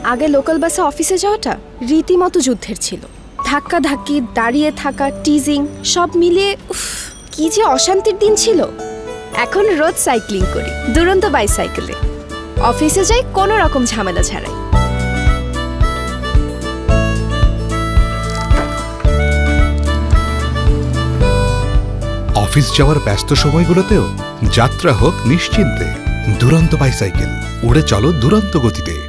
আগে লোকাল বাসে অফিসে যাওয়াটা রীতিমতো যুদ্ধের ছিল। ধাক্কা ধাক্কি, দাঁড়িয়ে থাকা, টিজিং সব মিলিয়ে কি যে অশান্তির দিন ছিল। এখন রোজ সাইক্লিং করি দুরন্ত বাইসাইকেলে। অফিসে যাই কোনো রকম ঝামেলা ছাড়াই। অফিস যাওয়ার ব্যস্ত সময়গুলোতেও যাত্রা হোক নিশ্চিন্তে। দুরন্ত বাইসাইকেল, উড়ে চলো দুরন্ত গতিতে।